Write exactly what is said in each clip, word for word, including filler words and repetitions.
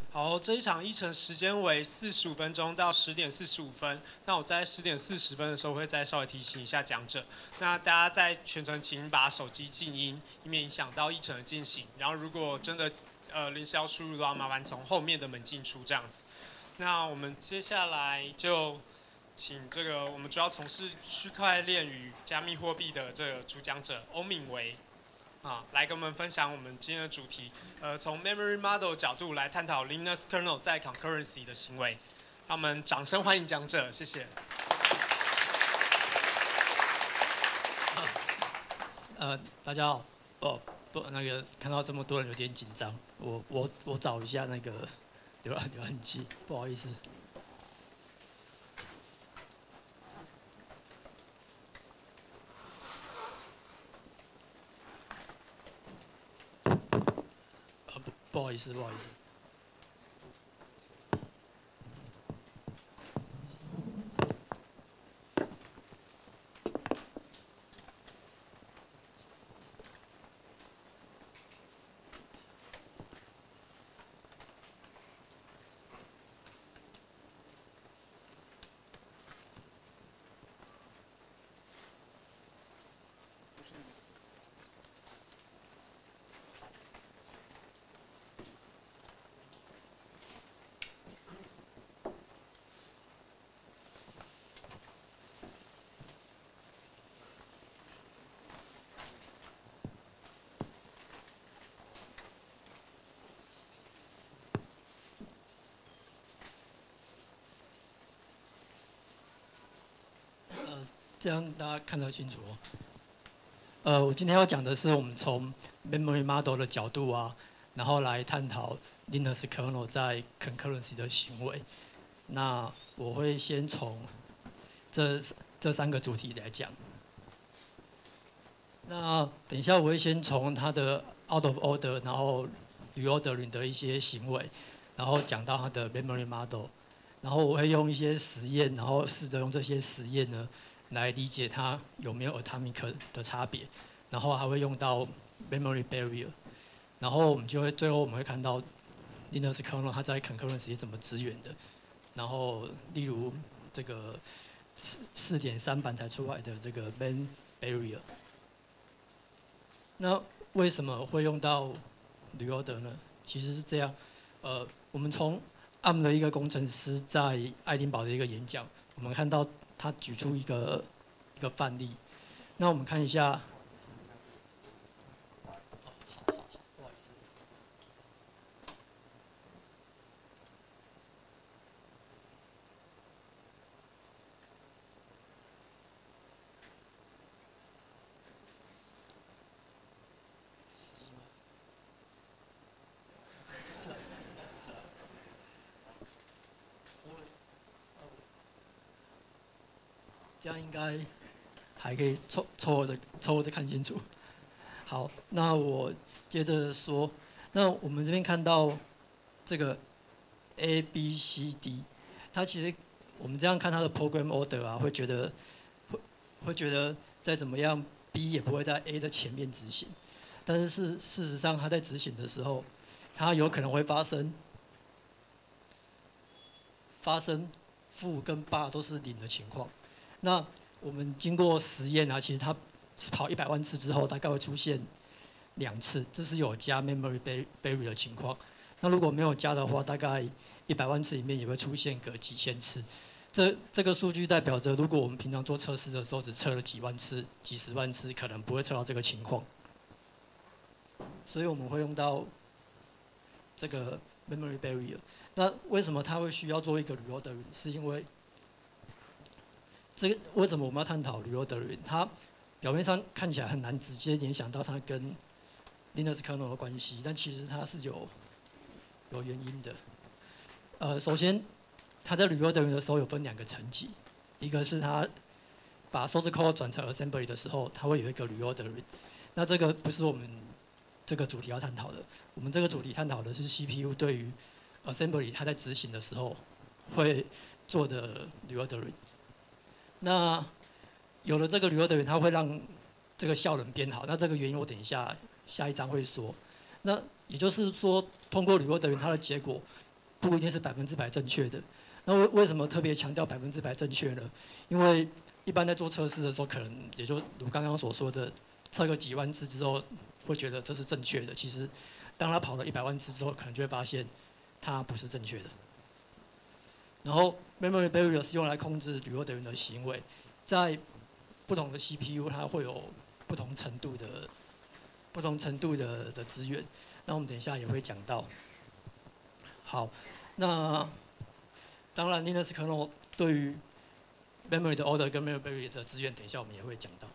好，这一场议程时间为四十五分钟到十点四十五分。那我在十点四十分的时候会再稍微提醒一下讲者。那大家在全程请把手机静音，以免影响到议程的进行。然后如果真的呃临时要出入的话，麻烦从后面的门进出这样子。那我们接下来就请这个我们主要从事区块链与加密货币的这个主讲者欧敏维。啊，来跟我们分享我们今天的主题，呃，从 memory model 角度来探讨 Linux kernel 在 concurrency 的行为。让我们掌声欢迎讲者，谢谢。 呃，大家好，哦，不，那个看到这么多人有点紧张，我我我找一下那个浏览浏览器，不好意思。不好意思，不好意思。这样大家看得清楚哦。呃，我今天要讲的是我们从 memory model 的角度啊，然后来探讨 Linux kernel 在 concurrency 的行为。那我会先从这这三个主题来讲。那等一下我会先从它的 out of order， 然后 reordering 的一些行为，然后讲到它的 memory model， 然后我会用一些实验，然后试着用这些实验呢。来理解它有没有 atomic 的差别，然后还会用到 memory barrier， 然后我们就会最后我们会看到 Linux kernel 它在 concurrency 怎么支援的，然后例如这个四点三版才出来的这个 main barrier， 那为什么会用到 reorder 呢？其实是这样，呃，我们从 A R M 的一个工程师在爱丁堡的一个演讲，我们看到。他举出一个一个范例，那我们看一下。这样应该还可以凑凑合着凑合着看清楚。好，那我接着说，那我们这边看到这个 A B C D， 它其实我们这样看它的 program order 啊，会觉得会会觉得再怎么样 B 也不会在 A 的前面执行，但是事事实上它在执行的时候，它有可能会发生发生负跟八都是零的情况。那我们经过实验啊，其实它跑一百万次之后，大概会出现两次，这是有加 memory barrier 的情况。那如果没有加的话，大概一百万次里面也会出现个几千次。这这个数据代表着，如果我们平常做测试的时候只测了几万次、几十万次，可能不会测到这个情况。所以我们会用到这个 memory barrier。那为什么它会需要做一个 reordering？ 是因为这个为什么我们要探讨 reordering？ 它表面上看起来很难直接联想到它跟 Linux kernel 的关系，但其实它是有有原因的。呃，首先，它在 reordering 的时候有分两个层级，一个是它把 source code 转成 assembly 的时候，它会有一个 reordering。那这个不是我们这个主题要探讨的，我们这个主题探讨的是 C P U 对于 assembly 它在执行的时候会做的 reordering。那有了这个 reordering， 它会让这个效能变好。那这个原因我等一下下一章会说。那也就是说，通过 reordering 它的结果， 不一定是百分之百正确的。那为为什么特别强调百分之百正确呢？因为一般在做测试的时候，可能也就如刚刚所说的，测个几万次之后，会觉得这是正确的。其实，当他跑了一百万次之后，可能就会发现它不是正确的。然后 memory barrier 是用来控制旅游的人的行为，在不同的 C P U 它会有不同程度的不同程度的的资源。那我们等一下也会讲到。好，那当然 Linux kernel 对于 memory 的 order 跟 memory barrier 的资源，等一下我们也会讲到。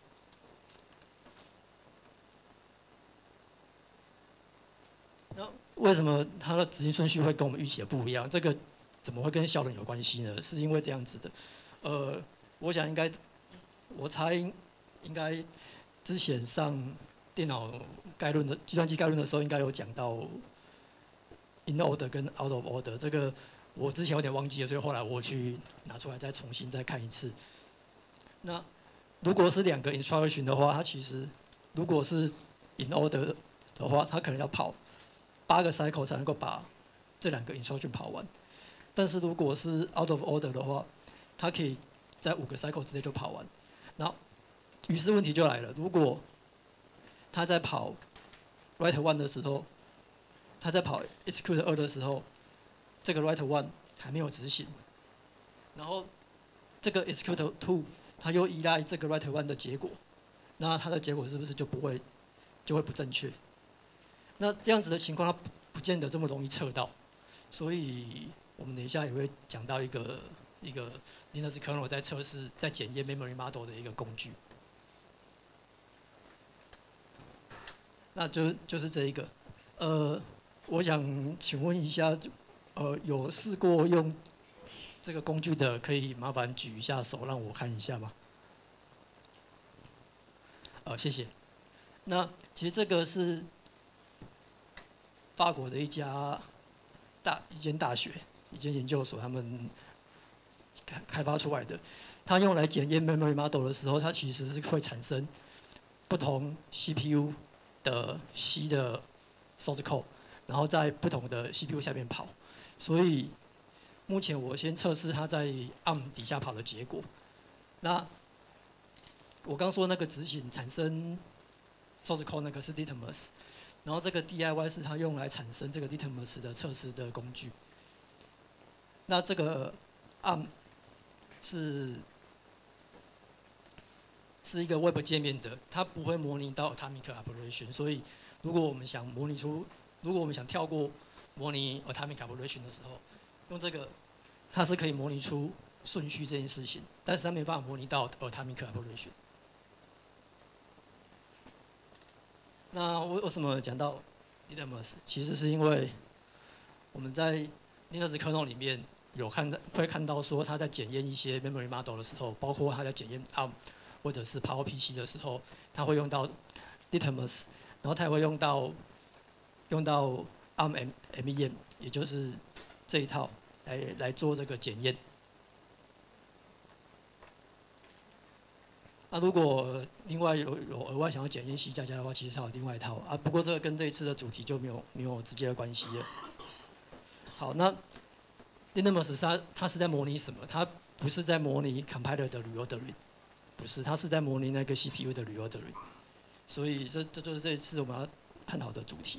那为什么它的执行顺序会跟我们预期的不一样？这个怎么会跟效能有关系呢？是因为这样子的，呃，我想应该，我猜应该之前上电脑概论的计算机概论的时候，应该有讲到 in order 跟 out of order 这个，我之前有点忘记了，所以后来我去拿出来再重新再看一次。那如果是两个 instruction 的话，它其实如果是 in order 的话，它可能要跑八个 cycle 才能够把这两个 instruction 跑完。但是如果是 out of order 的话，它可以在五个 cycle 之内就跑完。然后，于是问题就来了，如果它在跑 write one 的时候，它在跑 execute 二的时候，这个 write one 还没有执行，然后这个 execute two 它又依赖这个 write one 的结果，那它的结果是不是就不会就会不正确？那这样子的情况，它不见得这么容易测到，所以我们等一下也会讲到一个一个 Linux kernel 在测试在检验 memory model 的一个工具。那就就是这一个，呃，我想请问一下，呃，有试过用这个工具的，可以麻烦举一下手让我看一下吗？呃，谢谢。那其实这个是法国的一家大一间大学、一间研究所，他们开开发出来的。它用来检验 memory model 的时候，它其实是会产生不同 C P U 的 C 的 source code， 然后在不同的 C P U 下面跑。所以目前我先测试它在 A R M 底下跑的结果。那我刚说那个执行产生 source code 那个是 Litmus， 然后这个 D I Y 是它用来产生这个 Litmus 的测试的工具。那这个 A R M 是是一个 Web 界面的，它不会模拟到 Atomic Operation， 所以如果我们想模拟出，如果我们想跳过模拟 Atomic Operation 的时候，用这个，它是可以模拟出顺序这件事情，但是它没办法模拟到 Atomic Operation。那为为什么讲到 Litmus？ 其实是因为我们在 Linux kernel 里面有看到会看到说，它在检验一些 memory model 的时候，包括它在检验 A R M 或者是 PowerPC 的时候，它会用到 Litmus， 然后它也会用到用到 A R M M E M， 也就是这一套来来做这个检验。那、啊、如果另外有有额外想要检验 C 加加的话，其实还有另外一套啊。不过这个跟这一次的主题就没有没有直接的关系了。好，那 Litmus 它它是在模拟什么？它不是在模拟 compiler 的 reordering， 不是，它是在模拟那个 C P U 的 reordering。所以这这就是这一次我们要探讨的主题。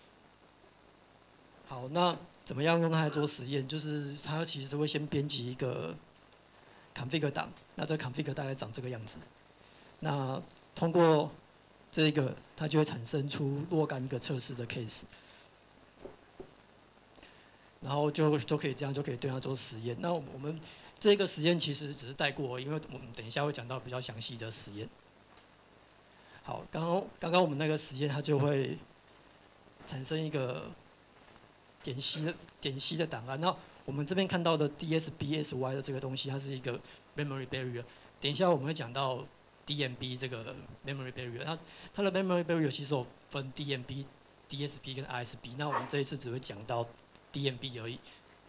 好，那怎么样用它来做实验？就是它其实会先编辑一个 config 档，那这个 config 大概长这个样子。那通过这个，它就会产生出若干个测试的 case， 然后就就可以这样就可以对它做实验。那我们这个实验其实只是带过，因为我们等一下会讲到比较详细的实验。好，刚刚刚刚我们那个实验它就会产生一个点 C 的点 C 的档案。那我们这边看到的 D S B S Y 的这个东西，它是一个 memory barrier。等一下我们会讲到 D M B 这个 memory barrier， 它它的 memory barrier 其实有分 D M B、D S B 跟 I S B。那我们这一次只会讲到 D M B 而已。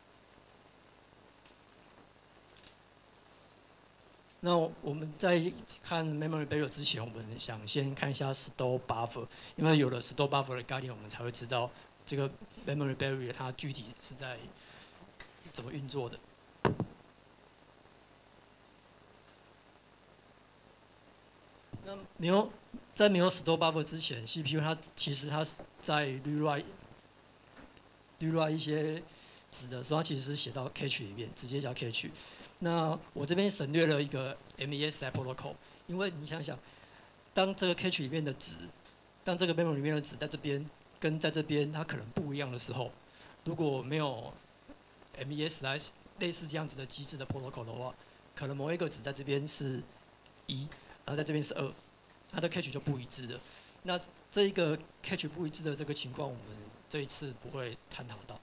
那我们在看 memory barrier 之前，我们想先看一下 store buffer， 因为有了 store buffer 的概念，我们才会知道这个 memory barrier 它具体是在怎么运作的。那没有在没有 store buffer 之前 ，C P U 它其实它在 rewrite rewrite 一些值的时候，它其实是写到 cache 里面，直接叫 cache。那我这边省略了一个 M E S 来 protocol， 因为你想想，当这个 cache 里面的值，当这个 memory 里面的值在这边跟在这边它可能不一样的时候，如果没有 M E S 来类似这样子的机制的 protocol 的话，可能某一个值在这边是一，然后在这边是二，它的 cache 就不一致了。那这一个 cache 不一致的这个情况，我们这一次不会探讨到。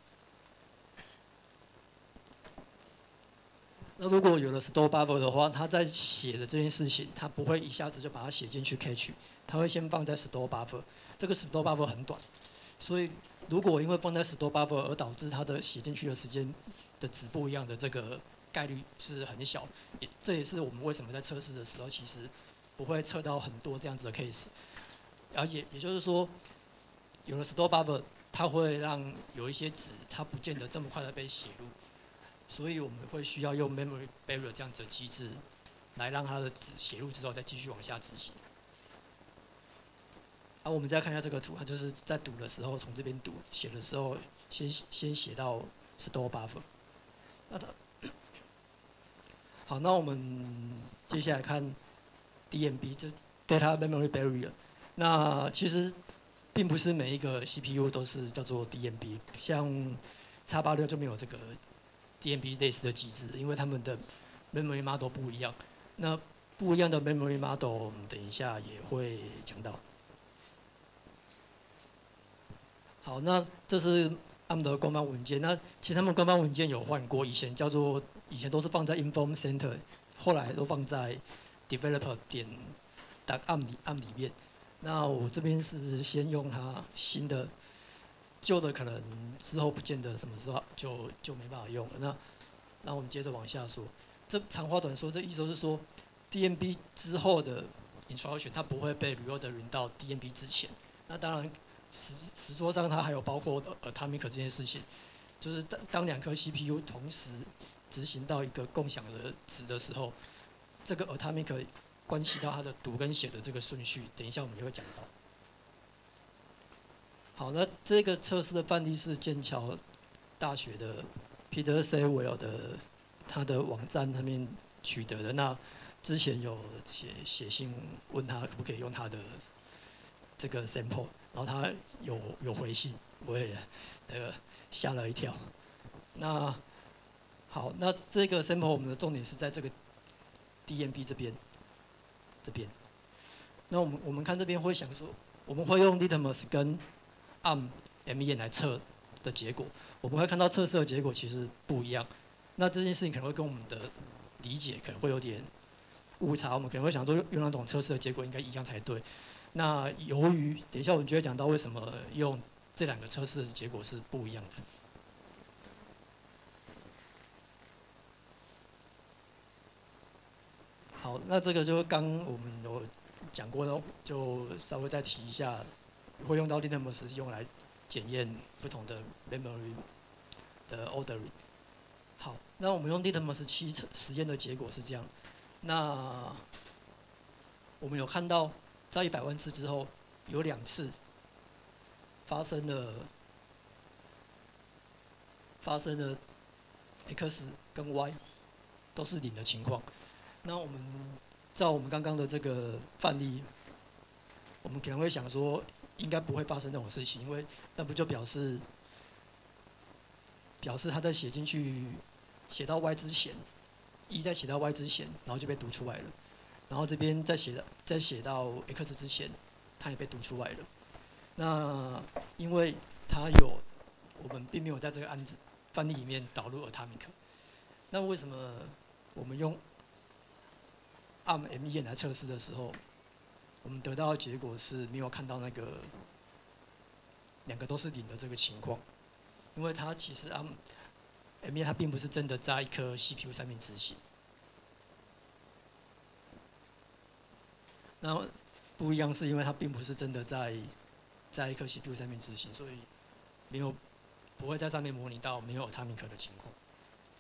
那如果有了 store buffer 的话，它在写的这件事情，它不会一下子就把它写进去 cache， 它会先放在 store buffer。这个 store buffer 很短，所以如果因为放在 store buffer 而导致它的写进去的时间的值不一样的这个概率是很小，也这也是我们为什么在测试的时候其实不会测到很多这样子的 case。而且也就是说，有了 store buffer， 它会让有一些值它不见得这么快的被写入。所以我们会需要用 memory barrier 这样子的机制，来让它的值写入之后再继续往下执行。啊，我们再看一下这个图，它就是在读的时候从这边读，写的时候先先写到 store buffer。那它好，那我们接下来看 D M B， 就 data memory barrier。那其实并不是每一个 C P U 都是叫做 D M B， 像 X 八六就没有这个 D M B 类似的机制，因为他们的 memory model 不一样。那不一样的 memory model， 我们等一下也会讲到。好，那这是他们的官方文件。那其实他们官方文件有换过，以前叫做以前都是放在 Inform Center， 后来都放在 Developer 点 .am 里 am 里面。那我这边是先用它新的。旧的可能之后不见得什么时候就就没办法用了。那那我们接着往下说，这长话短说，这意思就是说 ，D M B 之后的 instruction 它不会被 reorder 到 D M B 之前。那当然实实作上它还有包括 atomic 这件事情，就是当当两颗 C P U 同时执行到一个共享的值的时候，这个 atomic 关系到它的读跟写的这个顺序，等一下我们也会讲到。好，那这个测试的范例是剑桥大学的 Peter Saywell 的他的网站上面取得的。那之前有写写信问他可不可以用他的这个 sample， 然后他有有回信，我也那个吓了一跳。那好，那这个 sample 我们的重点是在这个 D M B 这边，这边。那我们我们看这边会想说，我们会用 litmus 跟按 M E N 来测的结果，我们会看到测试的结果其实不一样。那这件事情可能会跟我们的理解可能会有点误差，我们可能会想说用那种测试的结果应该一样才对。那由于等一下我们就会讲到为什么用这两个测试的结果是不一样的。好，那这个就刚我们有讲过的，就稍微再提一下。会用到 litmus 用来检验不同的 memory 的 ordering。好，那我们用 litmus 七实验的结果是这样。那我们有看到，在一百万次之后，有两次发生了发生了 x 跟 y 都是零的情况。那我们照我们刚刚的这个范例，我们可能会想说，应该不会发生这种事情，因为那不就表示表示他在写进去写到 y 之前，一在写到 y 之前，然后就被读出来了，然后这边在写在写到 x 之前，它也被读出来了。那因为它有我们并没有在这个案子范例里面导入 atomic， 那为什么我们用 A R M M E N 来测试的时候，我们得到的结果是没有看到那个两个都是零的这个情况，因为它其实 A R M M E N 它并不是真的在一颗 C P U 上面执行。那不一样是因为它并不是真的在在一颗 C P U 上面执行，所以没有不会在上面模拟到没有 atomic 的情况。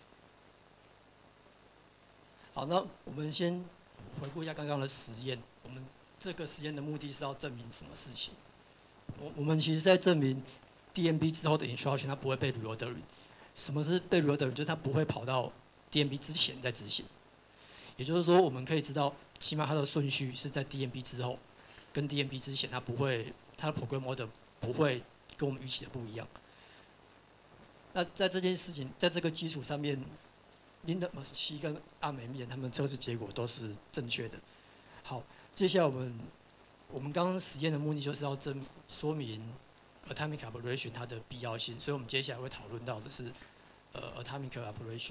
好，那我们先回顾一下刚刚的实验。我们这个实验的目的是要证明什么事情？我我们其实在证明 D M B 之后的 instruction 它不会被 reorder。什么是被 reorder？就是它不会跑到 D M B 之前再执行。也就是说，我们可以知道，起码它的顺序是在 D M B 之后，跟 D M B 之前，它不会，它的 program order 不会跟我们预期的不一样。那在这件事情，在这个基础上面 ，Linux 七跟 A R M 面他们测试结果都是正确的。好，接下来我们我们刚刚实验的目的就是要证说明 atomic operation 它的必要性，所以我们接下来会讨论到的是呃 atomic operation。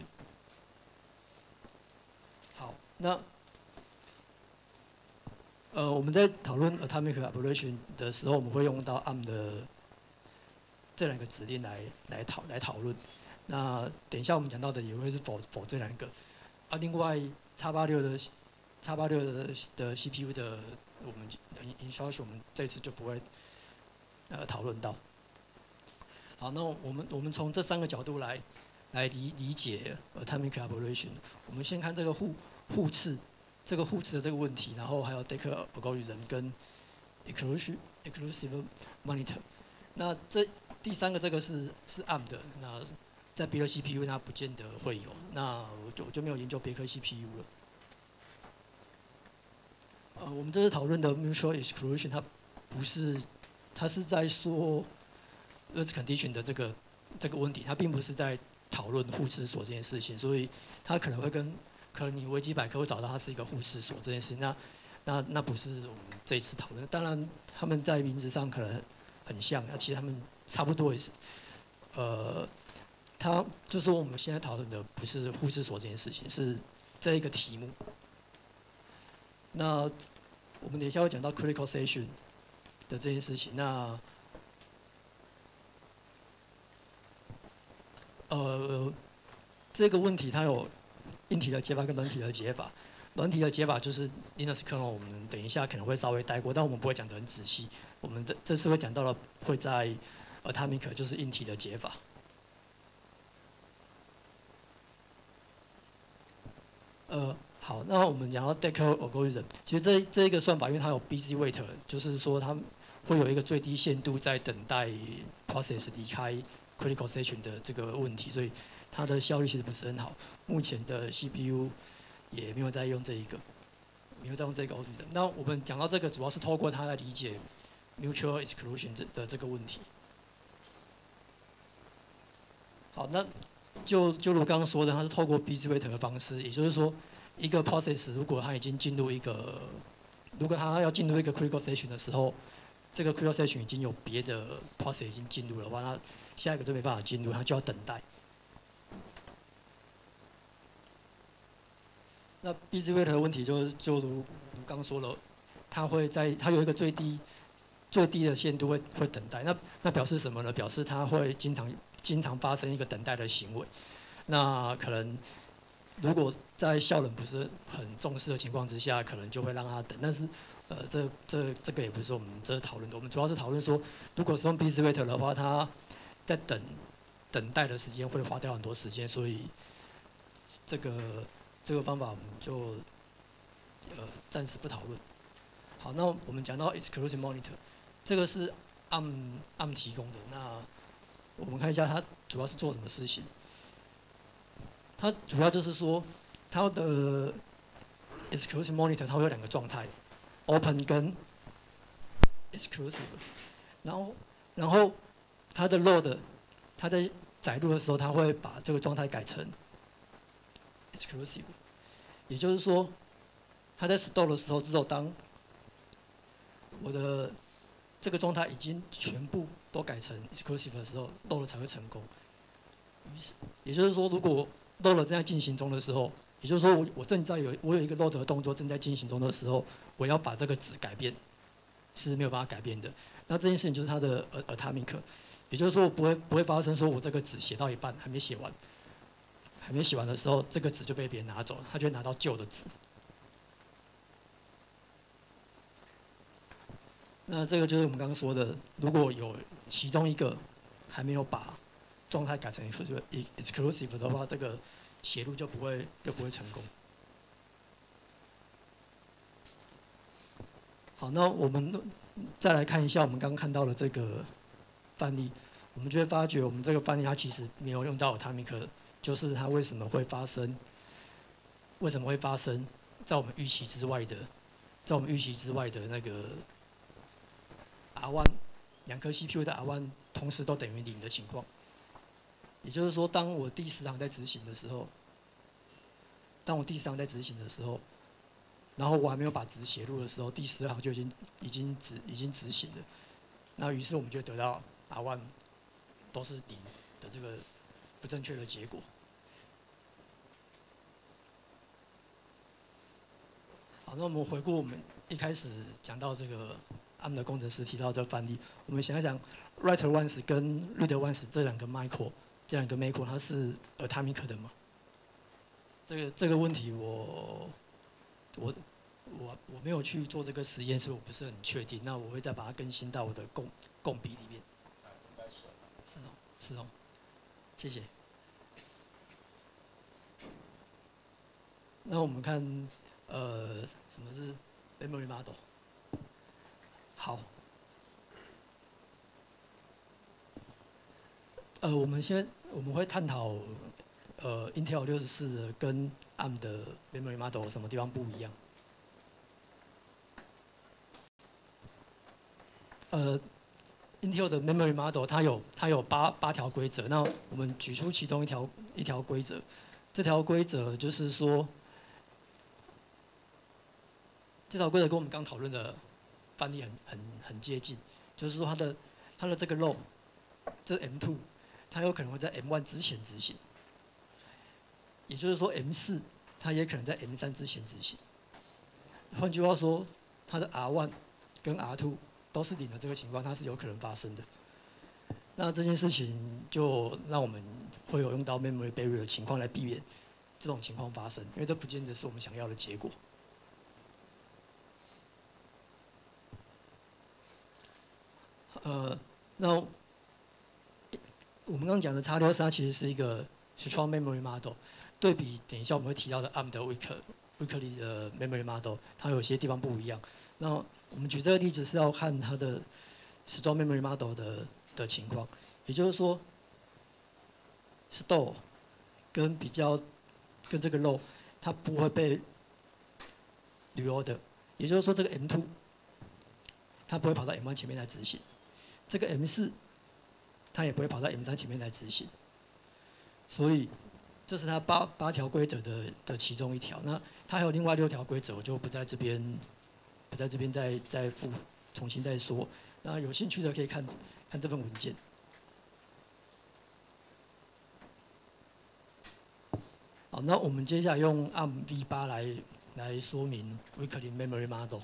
好，那呃我们在讨论 atomic operation 的时候，我们会用到 A R M 的这两个指令来来讨来讨论。那等一下我们讲到的也会是否否这两个。啊，另外 x 八六的 x 八六的的 C P U 的我们 instruction 我们这次就不会呃讨论到。好，那我们我们从这三个角度来来理理解 atomic operation。我们先看这个互互斥，这个互斥的这个问题，然后还有 Decker algorithm 跟 exclusive exclusive monitor。那这第三个这个是是 A R M 的，那在别的 C P U 它不见得会有，那我就我就没有研究别颗 C P U 了。呃，我们这次讨论的 mutual exclusion 它不是，它是在说 earth condition 的这个这个问题，它并不是在讨论互斥锁这件事情，所以它可能会跟可能你维基百科会找到它是一个互斥锁这件事情，那那那不是我们这一次讨论。当然他们在名字上可能很像，那其实他们差不多也是，呃，它就是说我们现在讨论的不是互斥锁这件事情，是这一个题目。那我们等一下会讲到 critical section 的这件事情。那呃，这个问题它有硬体的解法跟软体的解法。软体的解法就是 Linux kernel， 我们等一下可能会稍微带过，但我们不会讲得很仔细。我们的这次会讲到了会在 atomic 就是硬体的解法。呃，好，那我们讲到 Decker algorithm， 其实这这一个算法，因为它有 busy wait， 就是说它会有一个最低限度在等待 process 离开 critical section 的这个问题，所以它的效率其实不是很好。目前的 C P U 也没有在用这一个，没有在用这个 algorithm。那我们讲到这个，主要是透过它来理解 mutual exclusion 的这个问题。好，那就就如刚刚说的，它是透过 busy wait 的方式，也就是说，一个 process 如果它已经进入一个，如果它要进入一个 critical section 的时候，这个 critical section 已经有别的 process 已经进入了的话，它下一个就没办法进入，它就要等待。那 busy wait 的问题就就如如刚刚说了，它会在它有一个最低最低的限度会会等待，那那表示什么呢？表示它会经常经常发生一个等待的行为。那可能如果在效能不是很重视的情况之下，可能就会让它等。但是呃，这这这个也不是我们这讨论的，我们主要是讨论说，如果是用 busy wait 的话，它在等等待的时间会花掉很多时间，所以这个这个方法我们就呃暂时不讨论。好，那我们讲到 exclusive monitor， 这个是 A R M A R M 提供的。那我们看一下它主要是做什么事情。它主要就是说，它的 exclusive monitor 它会有两个状态 ，open 跟 exclusive。然后，然后它的 load， 它在载入的时候，它会把这个状态改成 exclusive。也就是说，它在 store 的时候，只有当我的这个状态已经全部都改成 exclusive 的时候 ，load 才会成功。于是，也就是说，如果 load 正在进行中的时候，也就是说我我正在有我有一个 load 的动作正在进行中的时候，我要把这个值改变是没有办法改变的。那这件事情就是它的 atomic， 也就是说不会不会发生说我这个值写到一半还没写完，还没写完的时候，这个值就被别人拿走了，他就会拿到旧的值。那这个就是我们刚刚说的，如果有其中一个还没有把状态改成 exclusive 的话，这个写入就不会就不会成功。 好，那我们再来看一下我们刚刚看到的这个范例，我们就会发觉我们这个范例它其实没有用到 atomic， 就是它为什么会发生，为什么会发生在我们预期之外的，在我们预期之外的那个 R 一 两颗 C P U 的 R 一 同时都等于零的情况。也就是说，当我第十行在执行的时候，当我第十行在执行的时候，然后我还没有把值写入的时候，第十行就已经已经执已经执行了。那于是我们就得到 R 一 都是零的这个不正确的结果。好，那我们回顾我们一开始讲到这个 A R M 的工程师提到这个范例，我们想一想 ，write once 跟 read once 这两个 micro， 这两个 macro 它是 atomic 的吗？这个这个问题我我我我没有去做这个实验，所以我不是很确定。那我会再把它更新到我的共共笔里面。是哦，是哦，谢谢。那我们看，呃，什么是 memory model？ 好，呃，我们先我们会探讨，呃 ，Intel 六十四的跟 A R M 的 memory model 什么地方不一样？呃 ，Intel 的 memory model 它有它有八八条规则，那我们举出其中一条一条规则，这条规则就是说，这条规则跟我们刚讨论的范例很很很接近，就是说它的它的这个 row， 这 M 二， 它有可能会在 M 一 之前执行，也就是说 M 四 它也可能在 M 三 之前执行。换句话说，它的 R 一 跟 R 二 都是零的这个情况，它是有可能发生的。那这件事情就让我们会有用到 memory barrier 的情况来避免这种情况发生，因为这不见得是我们想要的结果。呃，那我们刚刚讲的 X 六十 它其实是一个 strong memory model， 对比等一下我们会提到的 A R M 的 weak weakly 的 memory model， 它有些地方不一样。那我们举这个例子是要看它的 strong memory model 的的情况，也就是说 ，store 跟比较跟这个 row 它不会被 reorder， 也就是说这个 M 二 它不会跑到 M 一 前面来执行。这个 M 四， 它也不会跑到 M 三 前面来执行，所以这是它八八条规则的的其中一条。那它还有另外六条规则，我就不在这边不在这边再再复重新再说。那有兴趣的可以看看这份文件。好，那我们接下来用 A R M V 八来来说明 weakly memory model。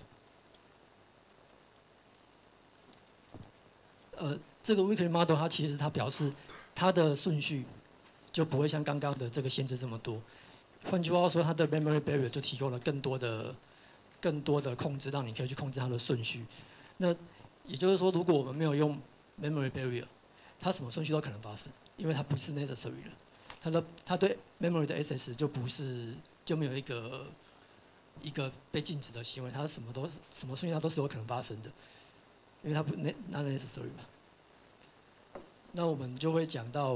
呃，这个 weakly model 它其实它表示它的顺序就不会像刚刚的这个限制这么多。换句话说，它的 memory barrier 就提供了更多的更多的控制，让你可以去控制它的顺序。那也就是说，如果我们没有用 memory barrier， 它什么顺序都可能发生，因为它不是 necessary 的。它的它对 memory 的 access 就不是就没有一个一个被禁止的行为，它什么都什么顺序它都是有可能发生的。因为它不 not necessary 嘛，那我们就会讲到，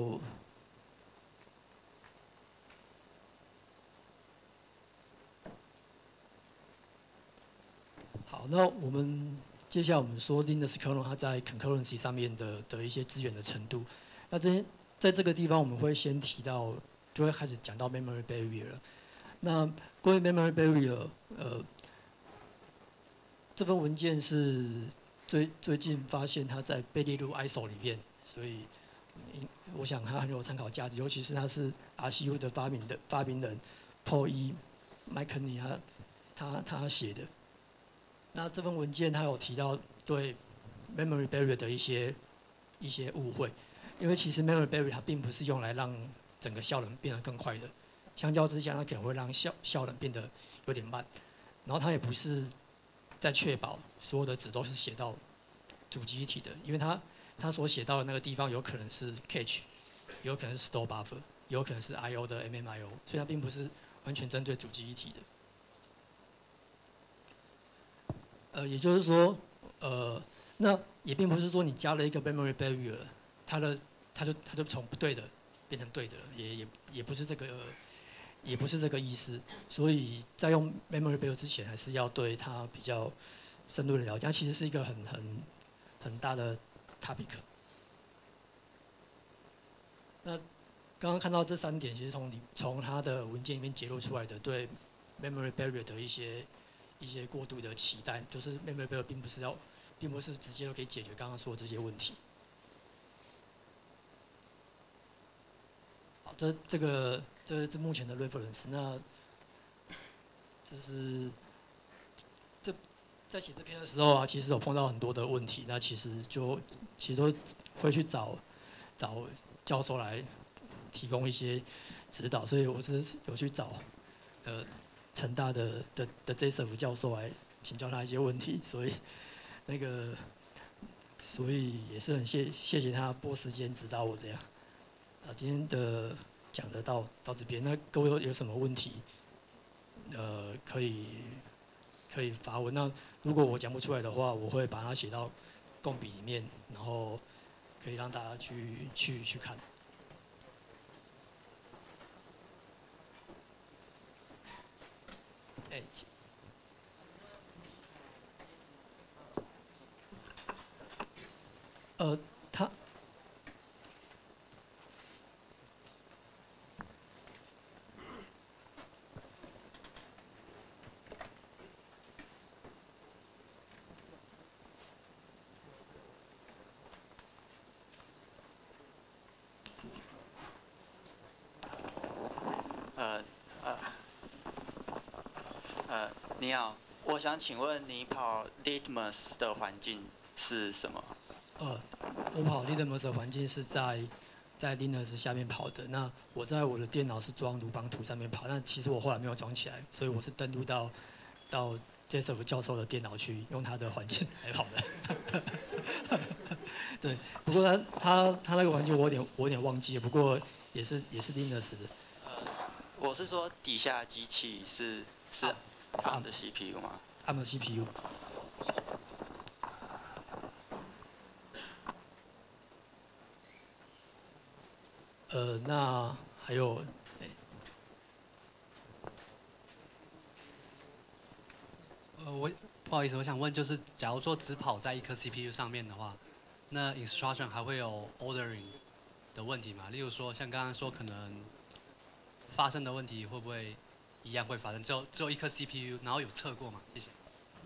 好，那我们接下来我们说 Linux kernel 它在 concurrency 上面的的一些资源的程度。那这在这个地方我们会先提到，就会开始讲到 memory barrier 了。那关于 memory barrier， 呃，这份文件是最最近发现它在被列入 I S O 里面，所以我想它很有参考价值，尤其是它是 R C U 的发明的发明人 Paul E. McKinney 他他他写的。那这份文件它有提到对 memory barrier 的一些一些误会，因为其实 memory barrier 它并不是用来让整个效能变得更快的，相较之下它可能会让效效能变得有点慢，然后它也不是在确保所有的值都是写到主机体的，因为它它所写到的那个地方有可能是 cache， 有可能是 store buffer， 有可能是 I O 的 M M I O， 所以它并不是完全针对主机一体的。 呃，也就是说，呃，那也并不是说你加了一个 memory barrier，它的它就它就从不对的变成对的了，也也也不是这个，也不是这个意思。所以在用 memory barrier 之前，还是要对它比较深入的了解。它其实是一个很很很大的 topic。那刚刚看到这三点，其实从里从它的文件里面揭露出来的对 memory barrier 的一些一些过度的期待，就是 memory barrier 并不是要，并不是直接就可以解决刚刚说的这些问题。好，这这个这这目前的 reference， 那这是这在写这篇的时候啊，其实有碰到很多的问题，那其实就其实都会去找找教授来提供一些指导，所以我是有去找呃成大的的的 Joseph 教授来请教他一些问题，所以那个所以也是很谢谢谢他拨时间指导我这样。啊，今天的讲的到到这边，那各位有有什么问题，呃，可以可以发问。那如果我讲不出来的话，我会把它写到共笔里面，然后可以让大家去去去看。哎、呃，他呃呃呃，你好，我想请问你跑 Litmus 的环境是什么？ 呃，我跑 Linux 的环境是在在 Linux 下面跑的。那我在我的电脑是装卢邦图上面跑，但其实我后来没有装起来，所以我是登录到到 Joseph 教授的电脑去用他的环境来跑的。对，不过他他他那个环境我有点我有点忘记了，不过也是也是 Linux 的。 呃，我是说底下机器是是啊 ARM 的 C P U 吗？ ARM 的 C P U。呃，那还有，哎呃，我不好意思，我想问，就是假如说只跑在一颗 C P U 上面的话，那 instruction 还会有 ordering 的问题吗？例如说，像刚刚说可能发生的问题会不会一样会发生？只有只有一颗 C P U，然后有测过吗？谢谢。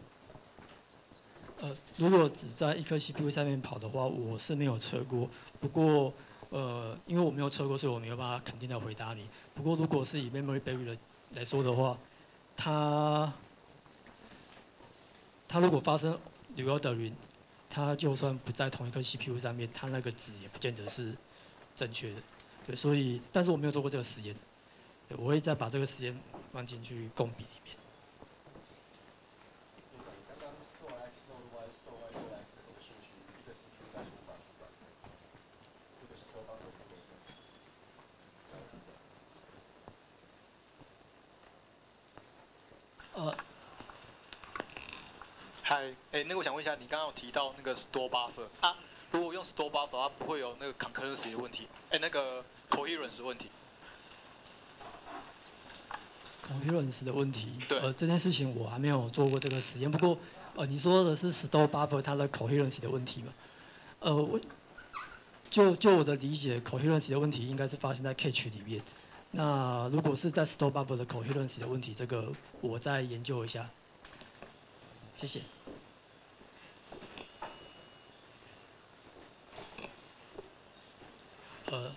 呃，如果只在一颗 C P U 上面跑的话，我是没有测过。不过，呃，因为我没有测过，所以我没有办法肯定的回答你。不过，如果是以 memory barrier 来说的话，它它如果发生 reordering，它就算不在同一颗 C P U 上面，它那个值也不见得是正确的。对，所以，但是我没有做过这个实验，对，我会再把这个实验放进去共笔里面。 刚刚 store x node y store y store x 的这个顺序，一个 C P U 大概是无法出来的，一个是 store buffer 不会这样。 呃， 嗨，哎，那个我想问一下，你刚刚有提到那个 store buffer 啊，如果用 store buffer，它不会有那个 concurrency 的问题，哎，那个 coherence 的问题。 coherence 的问题， 对呃，这件事情我还没有做过这个实验。不过，呃，你说的是 store buffer 它的 coherence 的问题吗？呃，我就就我的理解，coherence 的问题应该是发生在 cache 里面。那如果是在 store buffer 的 coherence 的问题，这个我再研究一下。谢谢。呃，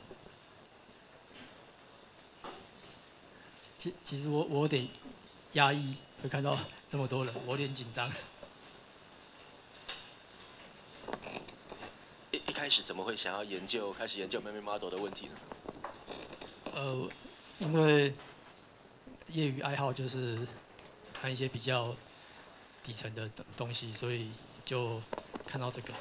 其其实我我有点压抑，会看到这么多人，我有点紧张。 一一开始怎么会想要研究开始研究 memory model 的问题呢？ 呃，因为业余爱好就是看一些比较底层的东东西，所以就看到这个。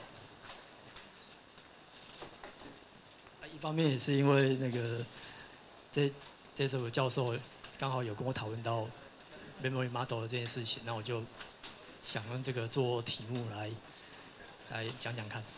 啊一方面也是因为那个这这首教授刚好有跟我讨论到 memory model 的这件事情，那我就想用这个做题目来来讲讲看。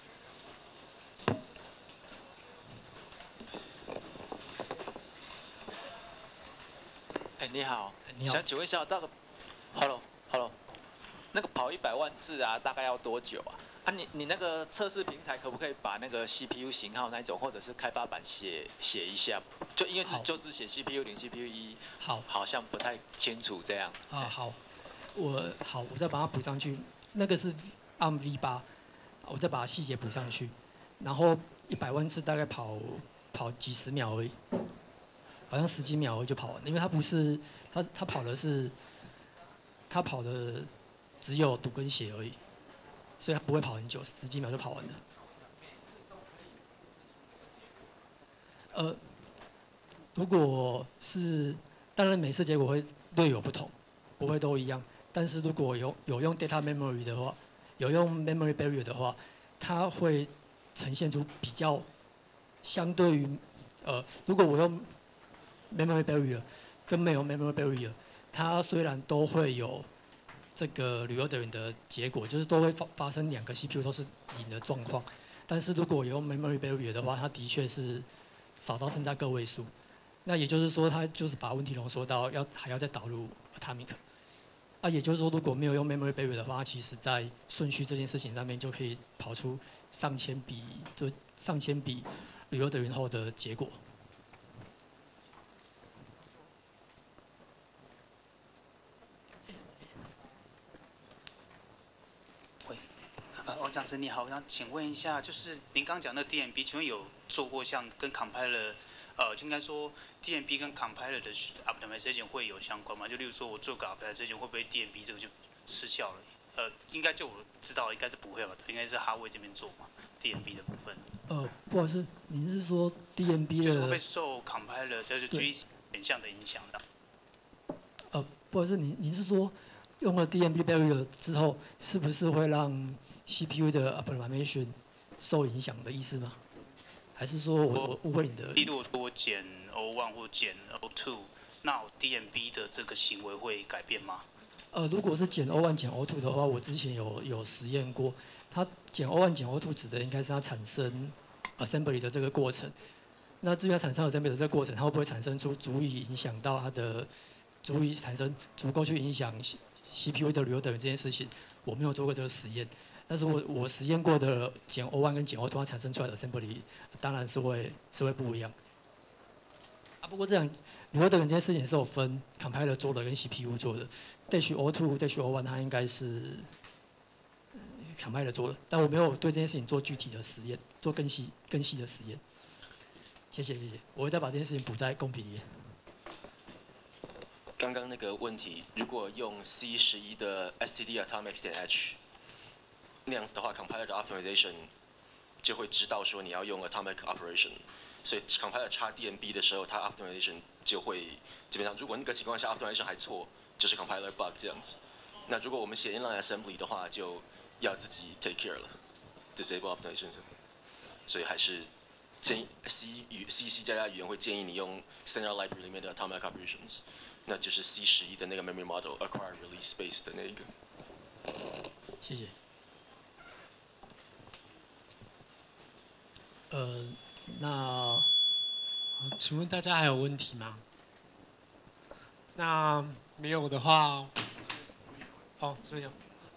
哎、你好， 你好想请问一下，那个，Hello Hello，那个跑一百万次啊，大概要多久啊？啊你，你那个测试平台可不可以把那个 C P U 型号那一种，或者是开发版写写一下？就因为只就是写 C P U 零、C P U 一， 好， 好像不太清楚这样。 啊，好，我好，我再把它补上去。那个是 A R M V 八，我再把细节补上去。然后一百万次大概跑跑几十秒而已，好像十几秒而已就跑完了，因为它不是它它跑的是它跑的只有读跟写而已，所以它不会跑很久，十几秒就跑完了。呃，如果是当然每次结果会略有不同，不会都一样。但是如果有有用 data memory 的话，有用 memory barrier 的话，它会呈现出比较相对于呃，如果我用 memory barrier 跟没有 memory barrier， 它虽然都会有这个 reordering 的结果，就是都会发发生两个 C P U 都是零的状况，但是如果有用 memory barrier 的话，它的确是少到剩下个位数。那也就是说，它就是把问题浓缩到要还要再导入 atomic。啊，也就是说，如果没有用 memory barrier 的话，其实在顺序这件事情上面就可以跑出上千笔，就上千笔 reordering 后的结果。 呃，王讲师你好，我想请问一下，就是您刚讲的 D M B， 请问有做过像跟 compiler， 呃，就应该说 D M B 跟 compiler 的 optimization 会有相关吗？就例如说我做个 optimization 会不会 D M B 这个就失效了？呃，应该就我知道应该是不会吧，应该是哈维这边做嘛 ，D M B 的部分。 呃，不好意思，您是说 D M B 的？ 就是会不会受 compiler 就是 G C 选项的影响的？ 呃，不好意思，您您是说用了 D M B barrier 之后，是不是会让 C P U 的 optimization 受影响的意思吗？还是说我我误会你的？ 例如说我减 O 一 或减 O 二，那我 D M B 的这个行为会改变吗？ 呃，如果是减 O 一 减 O 二的话，我之前有有实验过，它减 O 一 减 O 二指的应该是它产生 assembly 的这个过程。那至于它产生 assembly 的这个过程，它会不会产生出足以影响到它的，足以产生足够去影响 C P U 的 reordering 这件事情，我没有做过这个实验。但是我我实验过的减 O 一 跟减 O 二它产生出来的 assembly 当然是会是会不一样。啊，不过这样 reordering 这件事情是有分 compiler 做的跟 C P U 做的。dash O 二 dash O 一它应该是 compiler 做的，但我没有对这件事情做具体的实验，做更细更细的实验。谢谢谢谢，我会再把这件事情补在公屏里面。 刚刚那个问题，如果用 C 十一的 std atomic 点 h 那样子的话 ，compiler 的 optimization 就会知道说你要用 atomic operation， 所以 compiler 插 D M B 的时候，它 optimization 就会基本上，如果那个情况下 optimization 还错，就是 compiler bug 这样子。那如果我们写 inline assembly 的话，就要自己 take care 了 ，disable optimization。所以还是建议 C 语 C C 加加语言会建议你用 standard library 里面的 atomic operations， 那就是 C 十一的那个 memory model acquire release space 的那一个。 谢谢。呃，那请问大家还有问题吗？那没有的话，哦，这边有。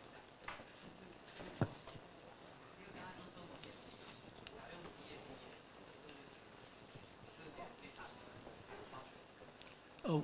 哦，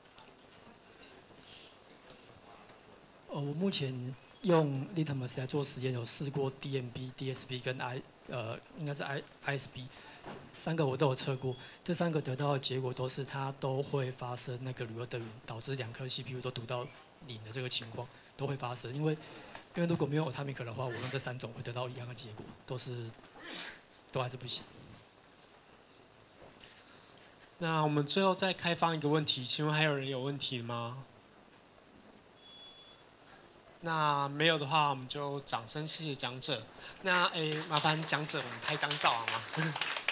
哦，我目前用 Litmus 来做实验，有试过 D M B、D S P 跟 I 呃，应该是 I ISP 三个我都有测过，这三个得到的结果都是它都会发生那个 reordering， 导致两颗 C P U 都读到零的这个情况都会发生，因为因为如果没有 atomic 的话，我用这三种会得到一样的结果，都是都还是不行。 那我们最后再开放一个问题，请问还有人有问题吗？那没有的话，我们就掌声谢谢讲者。那诶，麻烦讲者我们拍张照好吗？